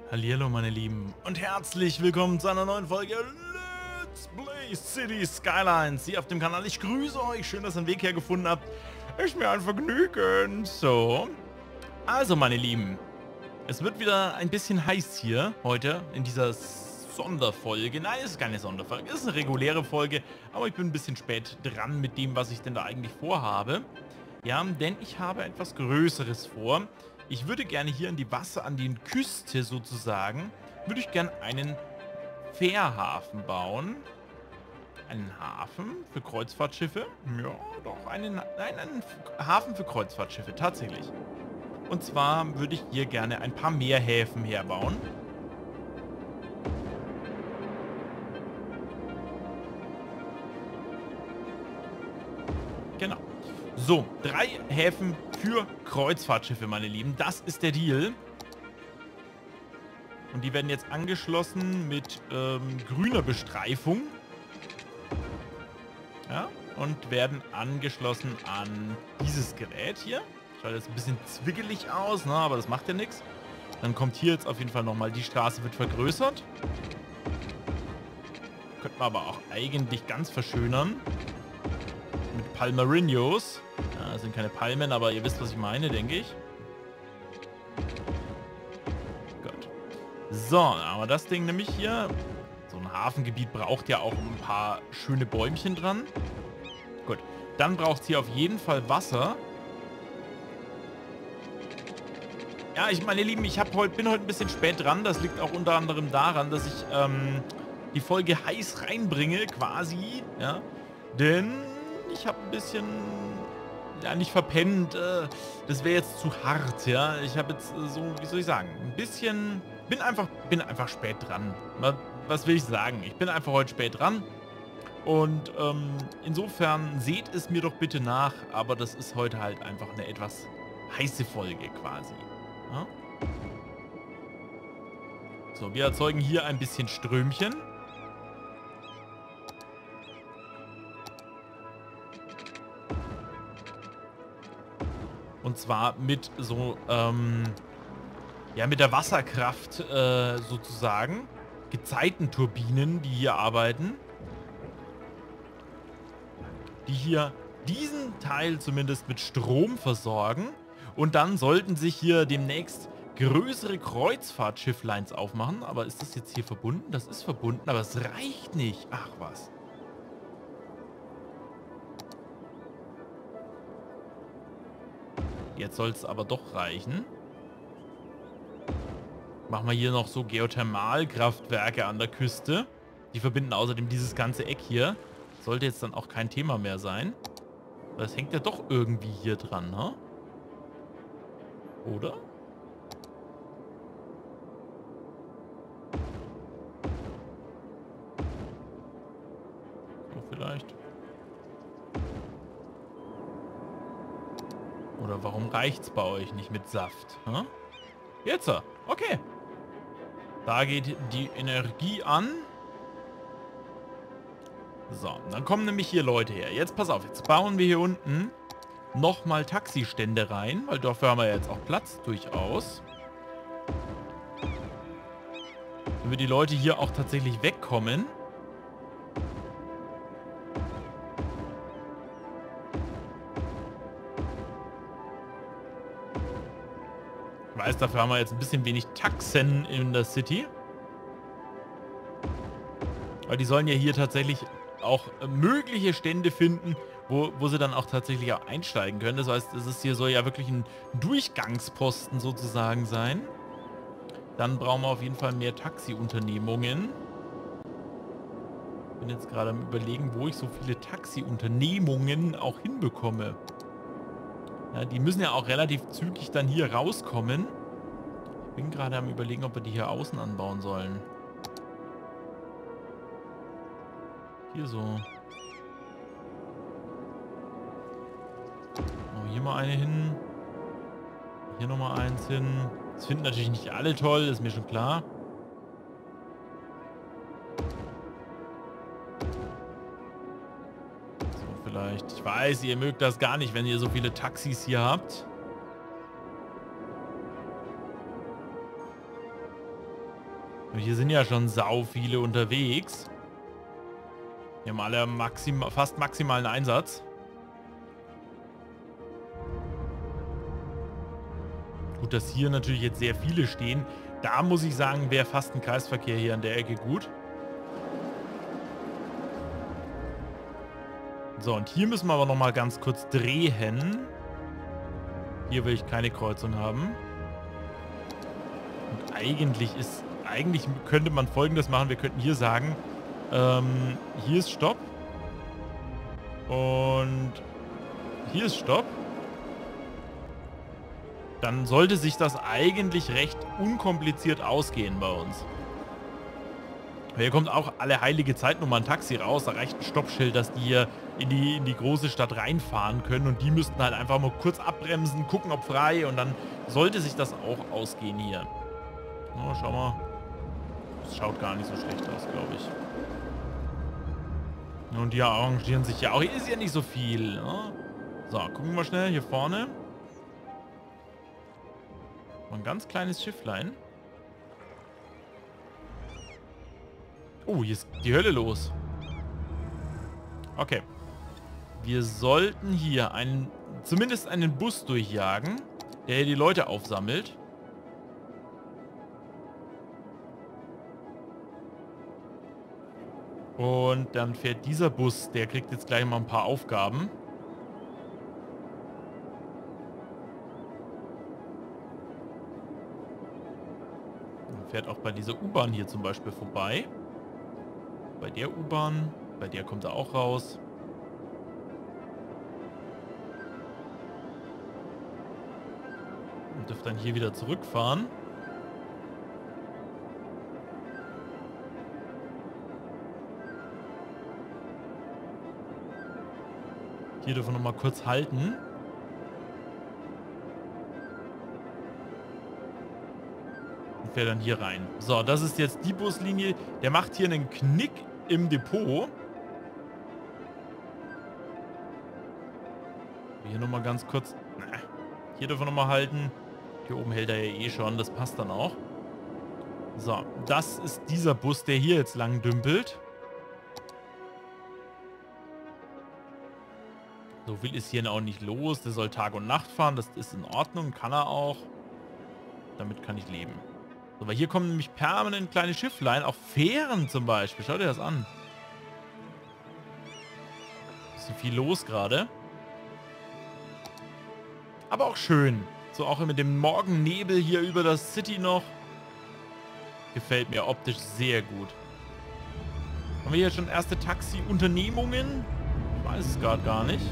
Hallihallo meine Lieben und herzlich willkommen zu einer neuen Folge Let's Play Cities Skylines hier auf dem Kanal. Ich grüße euch, schön, dass ihr einen Weg hergefunden habt. Ist mir ein Vergnügen. So, also meine Lieben, es wird wieder ein bisschen heiß hier heute in dieser Sonderfolge. Nein, es ist keine Sonderfolge, es ist eine reguläre Folge, aber ich bin ein bisschen spät dran mit dem, was ich denn da eigentlich vorhabe. Ja, denn ich habe etwas Größeres vor. Ich würde gerne hier an die Küste sozusagen, würde ich gerne einen Fährhafen bauen. Einen Hafen für Kreuzfahrtschiffe? Ja, doch, einen Hafen für Kreuzfahrtschiffe, tatsächlich. Und zwar würde ich hier gerne ein paar mehr Häfen herbauen. Genau. So, 3 Häfen für Kreuzfahrtschiffe, meine Lieben. Das ist der Deal. Und die werden jetzt angeschlossen mit grüner Bestreifung. Ja, und werden angeschlossen an dieses Gerät hier. Schaut jetzt ein bisschen zwickelig aus, ne, aber das macht ja nichts. Dann kommt hier jetzt auf jeden Fall nochmal, die Straße wird vergrößert. Könnte man aber auch eigentlich ganz verschönern. Mit Palmarinos. Ja, das sind keine Palmen, aber ihr wisst, was ich meine, denke ich. Gut. So, aber das Ding nämlich hier. So ein Hafengebiet braucht ja auch ein paar schöne Bäumchen dran. Gut. Dann braucht es hier auf jeden Fall Wasser. Ja, meine Lieben, bin heute ein bisschen spät dran. Das liegt auch unter anderem daran, dass ich die Folge heiß reinbringe, quasi. Ja. Denn ich habe ein bisschen, ja, nicht verpennt, das wäre jetzt zu hart, ja. Ich habe jetzt so, wie soll ich sagen, ein bisschen, bin einfach spät dran. Was will ich sagen? Ich bin einfach heute spät dran. Und insofern seht es mir doch bitte nach, aber das ist heute halt einfach eine etwas heiße Folge quasi. Ja? So, wir erzeugen hier ein bisschen Strömchen. Und zwar mit so, ja, mit der Wasserkraft sozusagen. Gezeitenturbinen, die hier arbeiten. Die hier diesen Teil zumindest mit Strom versorgen. Und dann sollten sich hier demnächst größere Kreuzfahrtschifflines aufmachen. Aber ist das jetzt hier verbunden? Das ist verbunden, aber es reicht nicht. Ach was. Jetzt soll es aber doch reichen. Machen wir hier noch so Geothermalkraftwerke an der Küste. Die verbinden außerdem dieses ganze Eck hier. Sollte jetzt dann auch kein Thema mehr sein. Das hängt ja doch irgendwie hier dran, ne? Oder? So vielleicht. Oder warum reicht's bei euch nicht mit Saft? Hm? Jetzt, okay. Da geht die Energie an. So, dann kommen nämlich hier Leute her. Jetzt pass auf, jetzt bauen wir hier unten nochmal Taxistände rein, weil dafür haben wir jetzt auch Platz durchaus. Damit die Leute hier auch tatsächlich wegkommen. Ich weiß, dafür haben wir jetzt ein bisschen wenig Taxen in der City. Weil die sollen ja hier tatsächlich auch mögliche Stände finden, wo sie dann auch tatsächlich auch einsteigen können. Das heißt, soll ja wirklich ein Durchgangsposten sozusagen sein. Dann brauchen wir auf jeden Fall mehr Taxiunternehmungen. Ich bin jetzt gerade am Überlegen, wo ich so viele Taxiunternehmungen auch hinbekomme. Ja, die müssen ja auch relativ zügig dann hier rauskommen. Ich bin gerade am Überlegen, ob wir die hier außen anbauen sollen. Hier so. Oh, hier mal eine hin. Hier nochmal eins hin. Das finden natürlich nicht alle toll, ist mir schon klar. So, vielleicht. Ich weiß, ihr mögt das gar nicht, wenn ihr so viele Taxis hier habt. Und hier sind ja schon sau viele unterwegs. Die haben alle fast maximalen Einsatz. Gut, dass hier natürlich jetzt sehr viele stehen. Da muss ich sagen, wäre fast ein Kreisverkehr hier an der Ecke gut. So, und hier müssen wir aber nochmal ganz kurz drehen. Hier will ich keine Kreuzung haben. Und eigentlich könnte man Folgendes machen. Wir könnten hier sagen, hier ist Stopp. Und hier ist Stopp. Dann sollte sich das eigentlich recht unkompliziert ausgehen bei uns. Hier kommt auch alle heilige Zeit nochmal ein Taxi raus. Da reicht ein Stoppschild, dass die hier in die große Stadt reinfahren können. Und die müssten halt einfach mal kurz abbremsen, gucken, ob frei. Und dann sollte sich das auch ausgehen hier. Oh, schau mal. Das schaut gar nicht so schlecht aus, glaube ich. Und die arrangieren sich ja auch. Hier ist ja nicht so viel. Ne? So, gucken wir mal schnell hier vorne. Ein ganz kleines Schifflein. Oh, hier ist die Hölle los. Okay. Wir sollten hier zumindest einen Bus durchjagen, der die Leute aufsammelt. Und dann fährt dieser Bus, der kriegt jetzt gleich mal ein paar Aufgaben. Und fährt auch bei dieser U-Bahn hier zum Beispiel vorbei. Bei der U-Bahn, bei der kommt er auch raus. Und dürfte dann hier wieder zurückfahren. Hier dürfen wir noch mal kurz halten. Und fährt dann hier rein. So, das ist jetzt die Buslinie. Der macht hier einen Knick im Depot. Hier nochmal ganz kurz. Hier dürfen wir nochmal halten. Hier oben hält er ja eh schon. Das passt dann auch. So, das ist dieser Bus, der hier jetzt lang dümpelt. So will es hier auch nicht los. Der soll Tag und Nacht fahren. Das ist in Ordnung. Kann er auch. Damit kann ich leben. So, weil hier kommen nämlich permanent kleine Schifflein. Auch Fähren zum Beispiel. Schau dir das an. Bisschen viel los gerade. Aber auch schön. So auch mit dem Morgennebel hier über das City noch. Gefällt mir optisch sehr gut. Haben wir hier schon erste Taxi-Unternehmungen? Ich weiß es gerade gar nicht.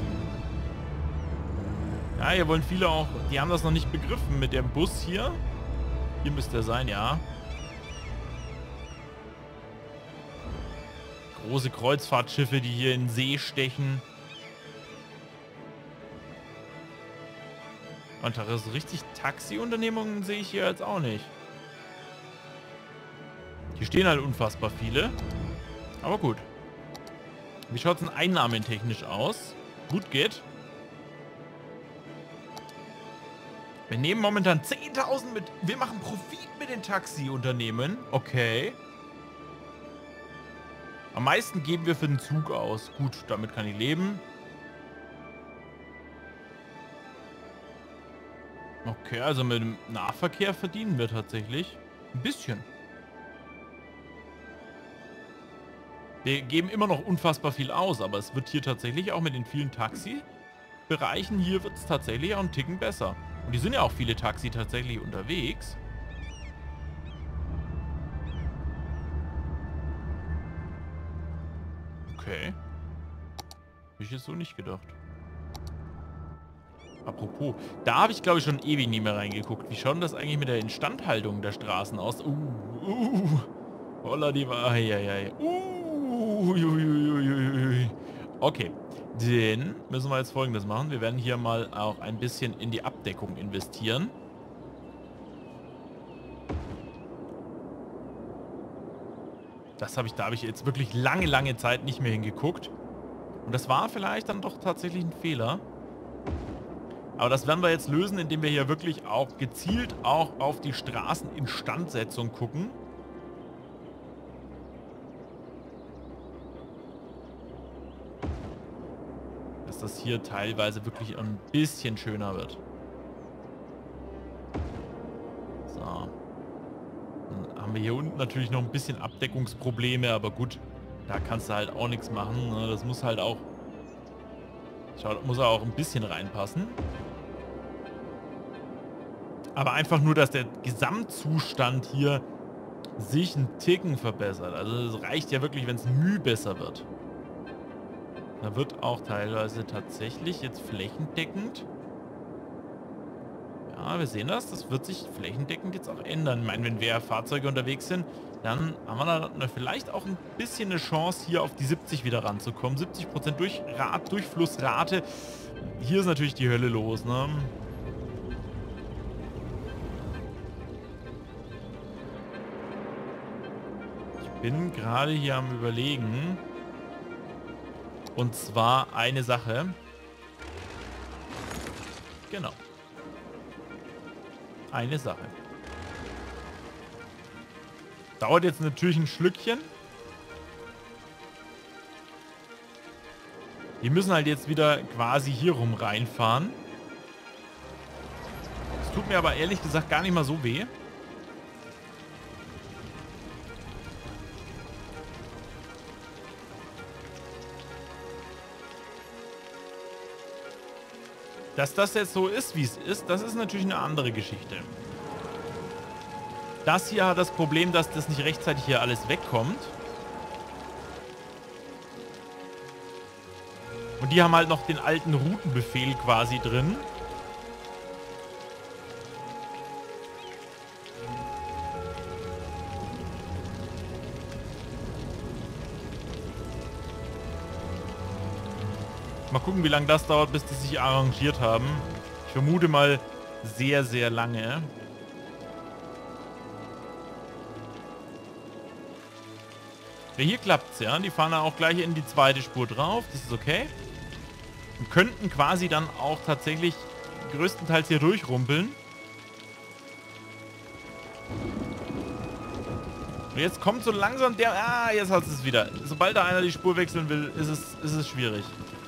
Ja, hier wollen viele auch... Die haben das noch nicht begriffen mit dem Bus hier. Hier müsste er sein, ja. Große Kreuzfahrtschiffe, die hier in den See stechen. Und so richtig Taxi-Unternehmungen sehe ich hier jetzt auch nicht. Hier stehen halt unfassbar viele. Aber gut. Wie schaut es denn einnahmentechnisch aus? Gut geht. Wir nehmen momentan 10.000 mit. Wir machen Profit mit den Taxi-Unternehmen. Okay. Am meisten geben wir für den Zug aus. Gut, damit kann ich leben. Okay, also mit dem Nahverkehr verdienen wir tatsächlich ein bisschen. Wir geben immer noch unfassbar viel aus, aber es wird hier tatsächlich auch mit den vielen Taxi-Bereichen, hier wird es tatsächlich auch einen Ticken besser. Und die sind ja auch viele Taxi tatsächlich unterwegs. Okay. Hab ich jetzt so nicht gedacht. Apropos, da habe ich glaube ich schon ewig nie mehr reingeguckt. Wie schaut denn das eigentlich mit der Instandhaltung der Straßen aus? Holla die Wahrheit. Okay, dann müssen wir jetzt Folgendes machen. Wir werden hier mal auch ein bisschen in die Abdeckung investieren. Da habe ich jetzt wirklich lange Zeit nicht mehr hingeguckt. Und das war vielleicht dann doch tatsächlich ein Fehler. Aber das werden wir jetzt lösen, indem wir hier wirklich auch gezielt auch auf die Straßeninstandsetzung gucken. dass das hier teilweise wirklich ein bisschen schöner wird. So. Dann haben wir hier unten natürlich noch ein bisschen Abdeckungsprobleme, aber gut, da kannst du halt auch nichts machen. Ne? Das muss halt auch... muss auch ein bisschen reinpassen. Aber einfach nur, dass der Gesamtzustand hier sich einen Ticken verbessert. Also es reicht ja wirklich, wenn es müh besser wird. Da wird auch teilweise tatsächlich jetzt flächendeckend. Ja, wir sehen das. Das wird sich flächendeckend jetzt auch ändern. Ich meine, wenn mehr Fahrzeuge unterwegs sind, dann haben wir da vielleicht auch ein bisschen eine Chance, hier auf die 70 wieder ranzukommen. 70% Durchflussrate. Hier ist natürlich die Hölle los, ne? Ich bin gerade hier am Überlegen. Und zwar eine Sache. Genau. Eine Sache. Dauert jetzt natürlich ein Schlückchen. Die müssen halt jetzt wieder quasi hier rum reinfahren. Es tut mir aber ehrlich gesagt gar nicht mal so weh. Dass das jetzt so ist, wie es ist, das ist natürlich eine andere Geschichte. Das hier hat das Problem, dass das nicht rechtzeitig hier alles wegkommt. Und die haben halt noch den alten Routenbefehl quasi drin. Mal gucken, wie lange das dauert, bis die sich arrangiert haben. Ich vermute mal sehr, sehr lange. Ja, hier klappt's, ja. Die fahren dann auch gleich in die zweite Spur drauf. Das ist okay. Und könnten quasi dann auch tatsächlich größtenteils hier durchrumpeln. Und jetzt kommt so langsam der... Ah, jetzt hat es wieder. Sobald da einer die Spur wechseln will, ist es schwierig.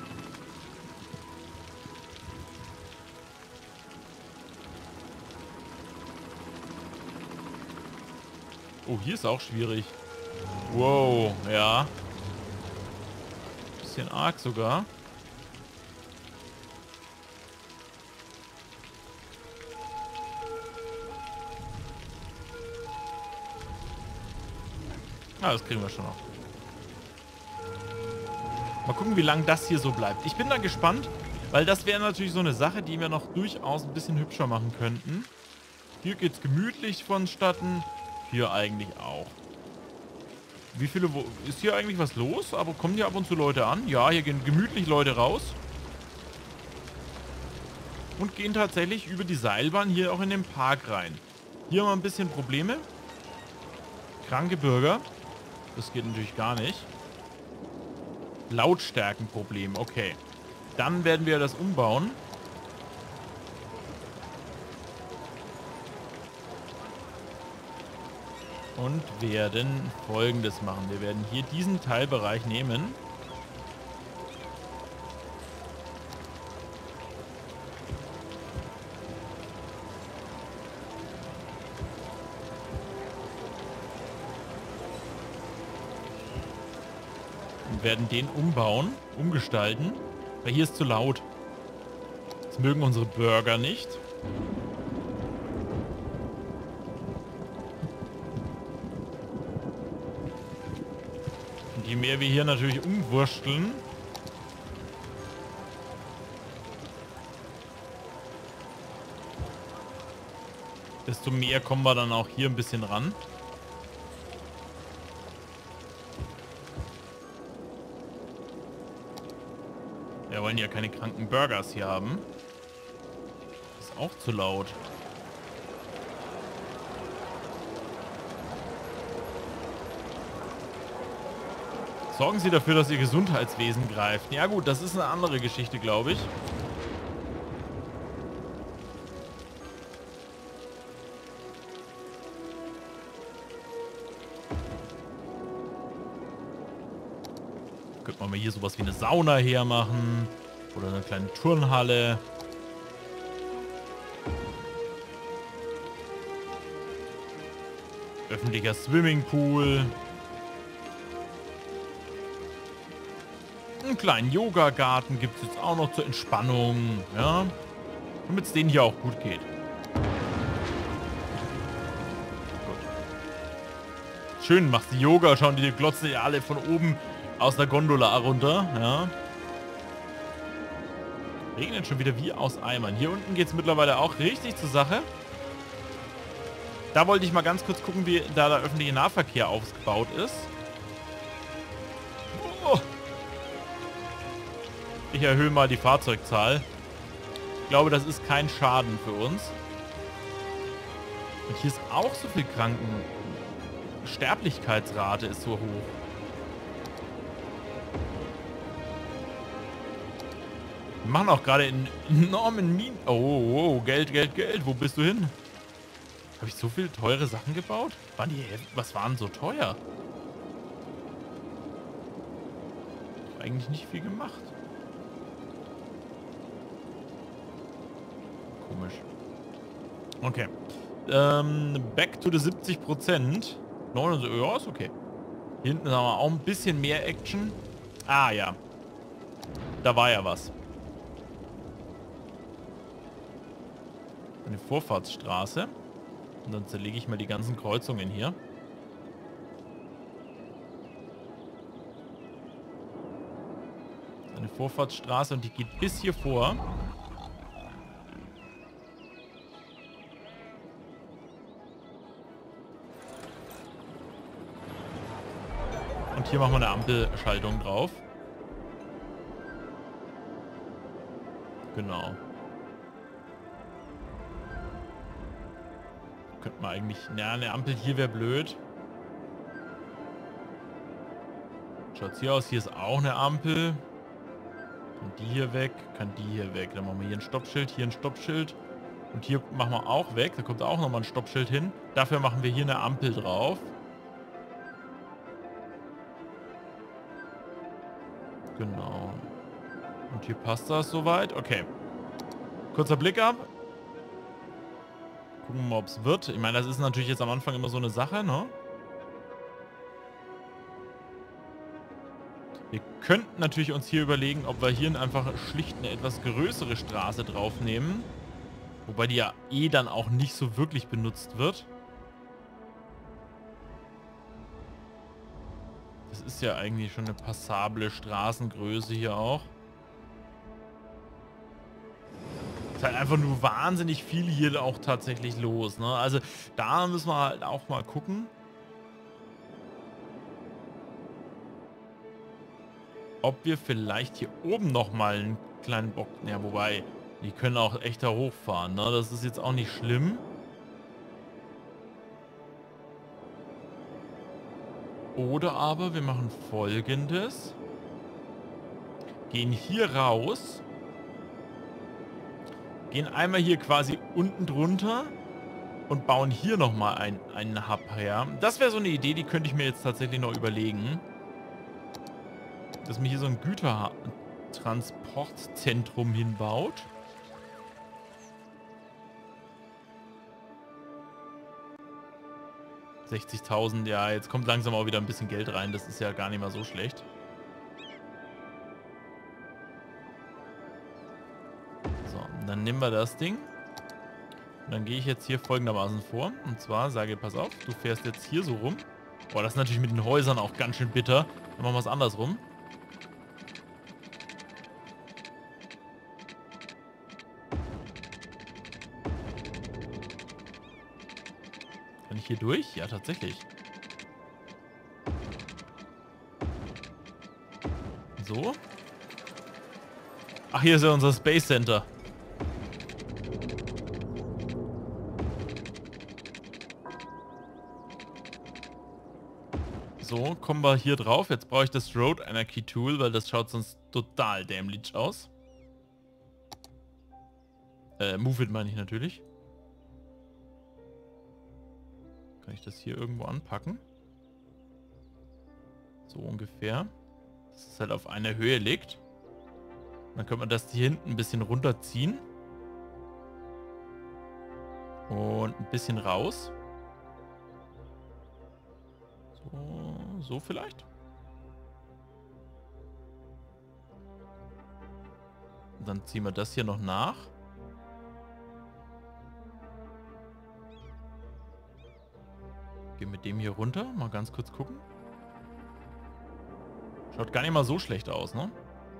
Oh, hier ist auch schwierig. Wow, ja. Bisschen arg sogar. Ah, das kriegen wir schon noch. Mal gucken, wie lange das hier so bleibt. Ich bin da gespannt, weil das wäre natürlich so eine Sache, die wir noch durchaus ein bisschen hübscher machen könnten. Hier geht es gemütlich vonstatten. Hier eigentlich auch. Wie viele... Ist hier eigentlich was los? Aber kommen hier ab und zu Leute an? Ja, hier gehen gemütlich Leute raus. Und gehen tatsächlich über die Seilbahn hier auch in den Park rein. Hier haben wir ein bisschen Probleme. Kranke Bürger. Das geht natürlich gar nicht. Lautstärkenproblem, okay. Dann werden wir das umbauen. Und werden Folgendes machen. Wir werden hier diesen Teilbereich nehmen. Und werden den umbauen, umgestalten. Weil hier ist zu laut. Das mögen unsere Bürger nicht. Je mehr wir hier natürlich umwursteln, desto mehr kommen wir dann auch hier ein bisschen ran. Wir wollen ja keine kranken Burgers hier haben. Ist auch zu laut. Sorgen Sie dafür, dass Ihr Gesundheitswesen greift. Ja gut, das ist eine andere Geschichte, glaube ich. Könnte man mal hier sowas wie eine Sauna hermachen. Oder eine kleine Turnhalle. Öffentlicher Swimmingpool. Einen kleinen Yogagarten gibt es jetzt auch noch zur Entspannung. Ja. Damit es denen hier auch gut geht. Schön, machst du Yoga, schauen die glotzen ja alle von oben aus der Gondola runter, ja. Regnet schon wieder wie aus Eimern. Hier unten geht es mittlerweile auch richtig zur Sache. Da wollte ich mal ganz kurz gucken, wie da der öffentliche Nahverkehr aufgebaut ist. Oh. Ich erhöhe mal die Fahrzeugzahl. Ich glaube, das ist kein Schaden für uns. Und hier ist auch so viel Sterblichkeitsrate ist so hoch. Wir machen auch gerade einen enormen Minen... Oh, Geld, Geld, Geld. Wo bist du hin? Habe ich so viele teure Sachen gebaut? Was waren so teuer? Eigentlich nicht viel gemacht. Komisch. Okay. Back to the 70%. 79, ja, ist okay. Hier hinten haben wir auch ein bisschen mehr Action. Ah, ja. Da war ja was. Eine Vorfahrtsstraße. Und dann zerlege ich mal die ganzen Kreuzungen hier. Eine Vorfahrtsstraße und die geht bis hier vor. Und hier machen wir eine Ampelschaltung drauf. Genau. Könnte man eigentlich... Na, eine Ampel hier wäre blöd. Schaut's hier aus. Hier ist auch eine Ampel. Kann die hier weg. Kann die hier weg. Dann machen wir hier ein Stoppschild. Hier ein Stoppschild. Und hier machen wir auch weg. Da kommt auch nochmal ein Stoppschild hin. Dafür machen wir hier eine Ampel drauf. Genau. Und hier passt das soweit. Okay. Kurzer Blick ab. Gucken wir mal, ob es wird. Ich meine, das ist natürlich jetzt am Anfang immer so eine Sache, ne? Wir könnten natürlich uns hier überlegen, ob wir hier einfach schlicht eine etwas größere Straße draufnehmen. Wobei die ja eh dann auch nicht so wirklich benutzt wird. Das ist ja eigentlich schon eine passable Straßengröße hier auch. Ist halt einfach nur wahnsinnig viel hier auch tatsächlich los, ne? Also da müssen wir halt auch mal gucken. Ob wir vielleicht hier oben nochmal einen kleinen Bock... Ja, wobei, die können auch echt da hochfahren, ne? Das ist jetzt auch nicht schlimm. Oder aber wir machen Folgendes. Gehen hier raus. Gehen einmal hier quasi unten drunter. Und bauen hier nochmal einen Hub her. Das wäre so eine Idee, die könnte ich mir jetzt tatsächlich noch überlegen. Dass man hier so ein Gütertransportzentrum hinbaut. $60.000, ja, jetzt kommt langsam auch wieder ein bisschen Geld rein. Das ist ja gar nicht mal so schlecht. So, dann nehmen wir das Ding. Und dann gehe ich jetzt hier folgendermaßen vor. Und zwar sage, pass auf, du fährst jetzt hier so rum. Boah, das ist natürlich mit den Häusern auch ganz schön bitter. Dann machen wir es andersrum. Kann ich hier durch? Ja, tatsächlich. So. Ach, hier ist ja unser Space Center. So, kommen wir hier drauf. Jetzt brauche ich das Road Anarchy Tool, weil das schaut sonst total dämlich aus. Move It meine ich natürlich. Kann ich das hier irgendwo anpacken? So ungefähr. Dass es halt auf einer Höhe liegt. Dann können wir das hier hinten ein bisschen runterziehen. Und ein bisschen raus. So vielleicht. Und dann ziehen wir das hier noch nach. Gehen mit dem hier runter. Mal ganz kurz gucken. Schaut gar nicht mal so schlecht aus, ne?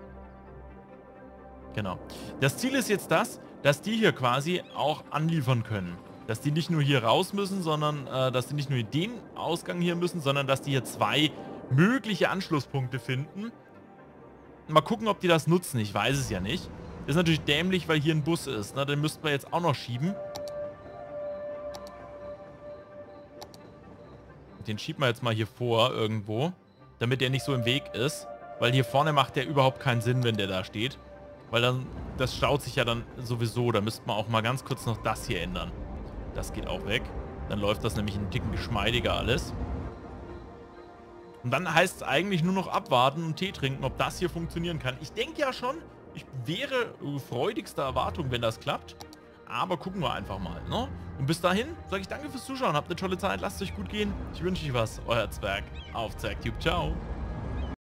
Genau. Das Ziel ist jetzt das, dass die hier quasi auch anliefern können. Dass die nicht nur hier raus müssen, sondern dass die nicht nur den Ausgang hier müssen, sondern dass die hier 2 mögliche Anschlusspunkte finden. Mal gucken, ob die das nutzen. Ich weiß es ja nicht. Das ist natürlich dämlich, weil hier ein Bus ist. Ne? Den müssten wir jetzt auch noch schieben. Den schieben wir jetzt mal hier vor irgendwo, damit der nicht so im Weg ist. Weil hier vorne macht der überhaupt keinen Sinn, wenn der da steht. Weil dann, das staut sich ja dann sowieso. Da müssten wir auch mal ganz kurz noch das hier ändern. Das geht auch weg. Dann läuft das nämlich ein Ticken geschmeidiger alles. Und dann heißt es eigentlich nur noch abwarten und Tee trinken, ob das hier funktionieren kann. Ich denke ja schon, ich wäre freudigster Erwartung, wenn das klappt. Aber gucken wir einfach mal, ne? Und bis dahin sage ich danke fürs Zuschauen. Habt eine tolle Zeit. Lasst es euch gut gehen. Ich wünsche euch was. Euer Zwerg auf Zwergtube. Ciao.